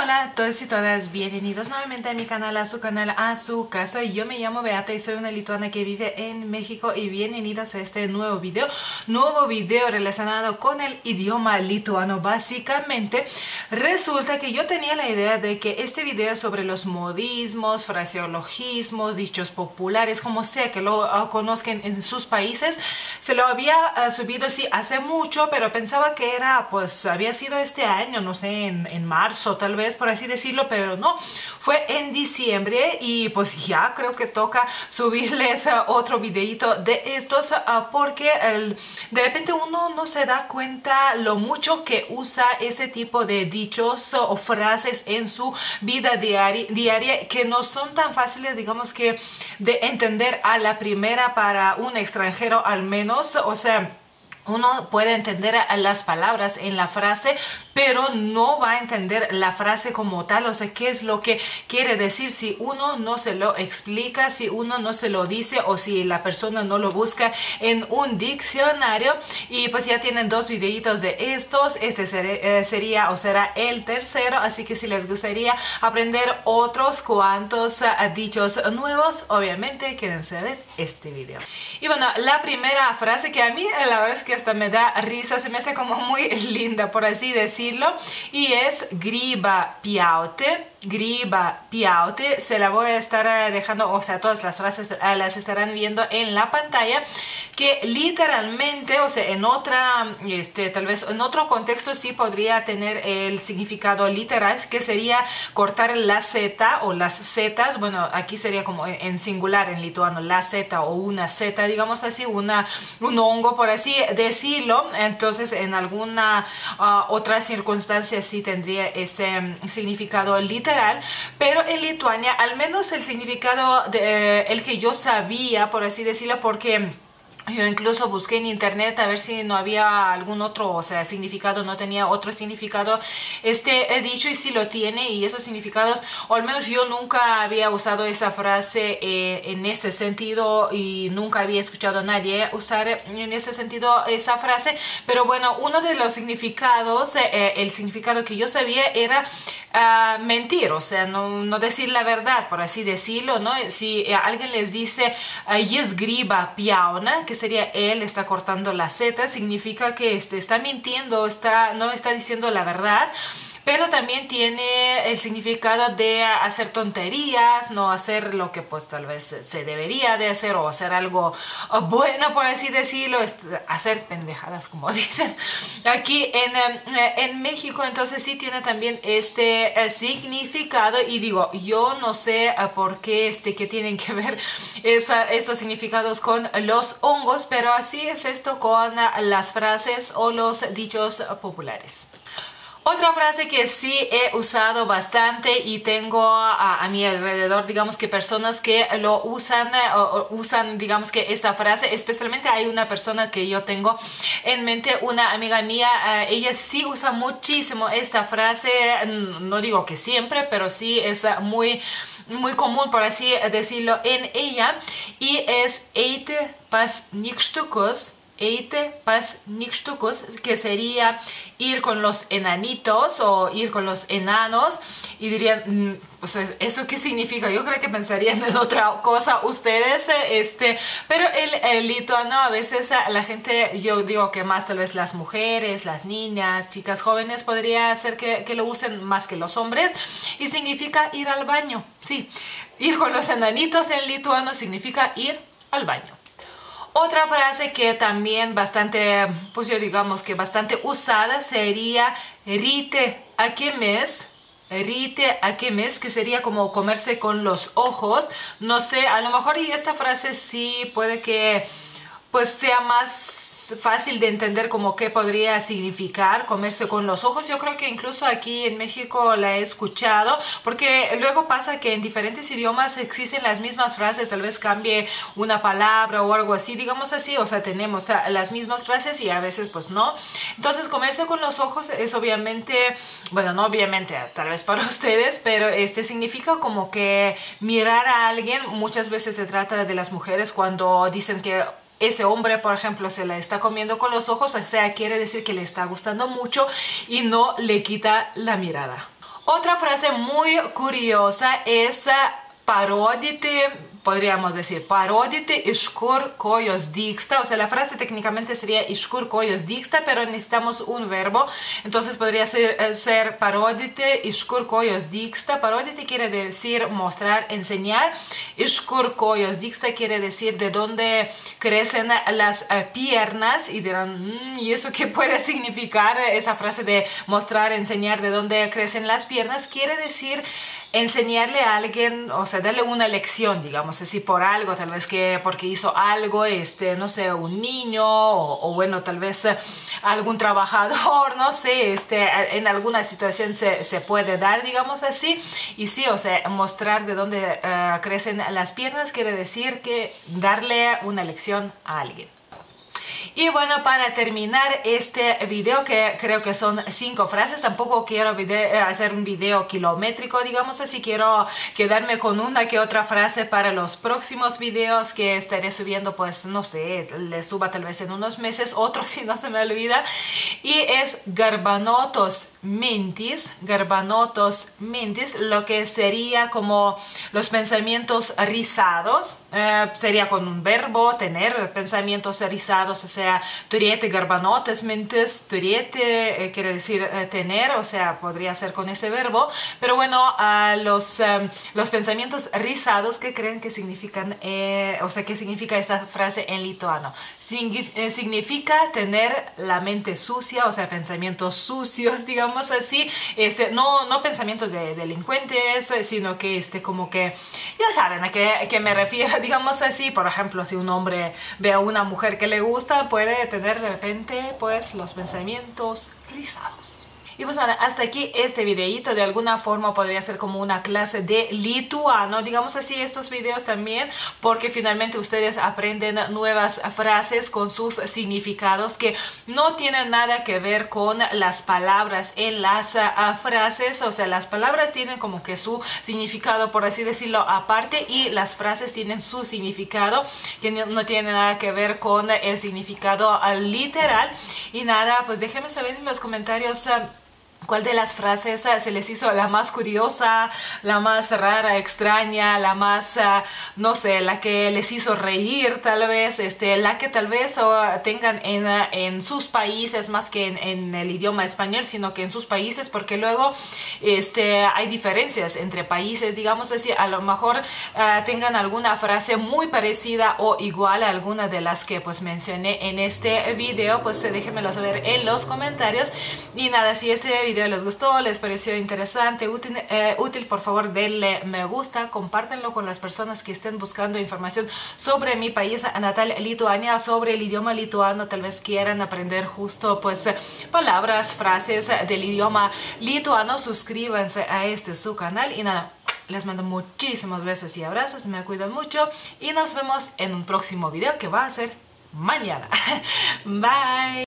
Hola a todos y todas, bienvenidos nuevamente a mi canal, a su canal, a su casa. Yo me llamo Beata y soy una lituana que vive en México y bienvenidos a este nuevo video relacionado con el idioma lituano. Básicamente resulta que yo tenía la idea de que este video sobre los modismos, fraseologismos, dichos populares, como sea que lo conozcan en sus países, se lo había subido sí hace mucho, pero pensaba que era, pues había sido este año, no sé, en marzo tal vez, por así decirlo, pero no, fue en diciembre y pues ya creo que toca subirles otro videito de estos porque de repente uno no se da cuenta lo mucho que usa ese tipo de dichos o frases en su vida diaria que no son tan fáciles, digamos, que de entender a la primera para un extranjero al menos. O sea, uno puede entender las palabras en la frase, pero no va a entender la frase como tal, o sea, qué es lo que quiere decir si uno no se lo explica, si uno no se lo dice o si la persona no lo busca en un diccionario. Y pues ya tienen dos videitos de estos, este sería o será el tercero, así que si les gustaría aprender otros cuantos dichos nuevos, obviamente quédense a ver este video. Y bueno, la primera frase que a mí la verdad es que hasta me da risa, se me hace como muy linda, por así decirlo, y es griba pjaute. Griba pjaute, se la voy a estar dejando, o sea, todas las frases las estarán viendo en la pantalla, que literalmente, o sea, en otra, tal vez en otro contexto sí podría tener el significado literal, que sería cortar la zeta o las zetas. Bueno, aquí sería como en singular en lituano, la zeta o una zeta, digamos así, un hongo, por así decirlo. Entonces, en alguna otra circunstancia sí tendría ese significado literal. Pero en Lituania, al menos el significado el que yo sabía, por así decirlo, porque yo incluso busqué en internet a ver si no había algún otro, o sea, significado, no tenía otro significado he dicho, y si lo tiene, y esos significados, o al menos yo nunca había usado esa frase en ese sentido, y nunca había escuchado a nadie usar en ese sentido esa frase. Pero bueno, uno de los significados, el significado que yo sabía era mentir, o sea, no decir la verdad, por así decirlo, ¿no? Si alguien les dice "Jis griba pjauna", que sería él está cortando la zeta, significa que está mintiendo, no está diciendo la verdad. Pero también tiene el significado de hacer tonterías, no hacer lo que pues tal vez se debería de hacer, o hacer algo bueno, por así decirlo, hacer pendejadas, como dicen aquí en México. Entonces sí tiene también este significado, y digo, yo no sé por qué que tienen que ver esos significados con los hongos, pero así es esto con las frases o los dichos populares. Otra frase que sí he usado bastante y tengo a mi alrededor, digamos que personas que lo usan, digamos que esta frase, especialmente hay una persona que yo tengo en mente, una amiga mía, ella sí usa muchísimo esta frase, no digo que siempre, pero sí es muy común, por así decirlo, en ella, y es eite pas nykštukus. Eite pas nykštukus, que sería ir con los enanitos o ir con los enanos. Y dirían, o sea, ¿eso qué significa? Yo creo que pensarían en otra cosa ustedes, pero el lituano a veces la gente, yo digo que más tal vez las mujeres, las niñas, chicas jóvenes, podría ser que lo usen más que los hombres, y significa ir al baño. Sí, ir con los enanitos en lituano significa ir al baño. Otra frase que también bastante, pues yo digamos que bastante usada sería rite akimis. Rite akimis, que sería como comerse con los ojos. No sé, a lo mejor y esta frase sí puede que pues sea más fácil de entender como qué podría significar comerse con los ojos. Yo creo que incluso aquí en México la he escuchado, porque luego pasa que en diferentes idiomas existen las mismas frases, tal vez cambie una palabra o algo así, digamos así, o sea, tenemos las mismas frases y a veces pues no. Entonces comerse con los ojos es obviamente, bueno, no obviamente, tal vez para ustedes, pero significa como que mirar a alguien. Muchas veces se trata de las mujeres cuando dicen que ese hombre, por ejemplo, se la está comiendo con los ojos, o sea, quiere decir que le está gustando mucho y no le quita la mirada. Otra frase muy curiosa es parodyti, podríamos decir, parodyti iš kur kojos dygsta. O sea, la frase técnicamente sería iš kur kojos dygsta, pero necesitamos un verbo. Entonces podría ser parodyti iš kur kojos dygsta. Parodyti quiere decir mostrar, enseñar. Iš kur kojos dygsta quiere decir de dónde crecen las piernas. Y dirán, ¿y eso qué puede significar? Esa frase de mostrar, enseñar de dónde crecen las piernas quiere decir enseñarle a alguien, o sea, darle una lección, digamos así, por algo, tal vez que porque hizo algo, no sé, un niño, o bueno, tal vez algún trabajador, no sé, en alguna situación se puede dar, digamos así. Y sí, o sea, mostrar de dónde crecen las piernas quiere decir que darle una lección a alguien. Y bueno, para terminar este video, que creo que son 5 frases, tampoco quiero hacer un video kilométrico, digamos así, quiero quedarme con una que otra frase para los próximos videos que estaré subiendo, pues no sé, les suba tal vez en unos meses, otros si no se me olvida. Y es garbanotos mintis, lo que sería como los pensamientos rizados, sería con un verbo, tener pensamientos rizados, o sea, turėti garbanotas mintis, turėti quiere decir tener, o sea, podría ser con ese verbo, pero bueno, los pensamientos rizados, ¿qué creen que significan? O sea, ¿qué significa esta frase en lituano? Significa tener la mente sucia, o sea, pensamientos sucios, digamos así, no pensamientos de delincuentes, sino que como que, ya saben a qué me refiero, digamos así. Por ejemplo, si un hombre ve a una mujer que le gusta, puede tener de repente pues los pensamientos rizados. Y pues nada, hasta aquí este videíto. De alguna forma podría ser como una clase de lituano, digamos así, estos videos también, porque finalmente ustedes aprenden nuevas frases con sus significados que no tienen nada que ver con las palabras en las frases. O sea, las palabras tienen como que su significado, por así decirlo, aparte, y las frases tienen su significado que no tiene nada que ver con el significado literal. Y nada, pues déjenme saber en los comentarios ¿cuál de las frases se les hizo la más curiosa, la más rara, extraña, la más, no sé, la que les hizo reír tal vez, la que tal vez tengan en sus países, más que en el idioma español, sino que en sus países, porque luego hay diferencias entre países, digamos así, a lo mejor tengan alguna frase muy parecida o igual a alguna de las que pues mencioné en este video, pues déjenmelo saber en los comentarios. Y nada, si este video les gustó, les pareció interesante, útil, por favor denle me gusta, compártanlo con las personas que estén buscando información sobre mi país natal, Lituania, sobre el idioma lituano, tal vez quieran aprender justo pues palabras, frases del idioma lituano. Suscríbanse a su canal y nada, les mando muchísimos besos y abrazos, me cuidan mucho y nos vemos en un próximo video que va a ser mañana. Bye.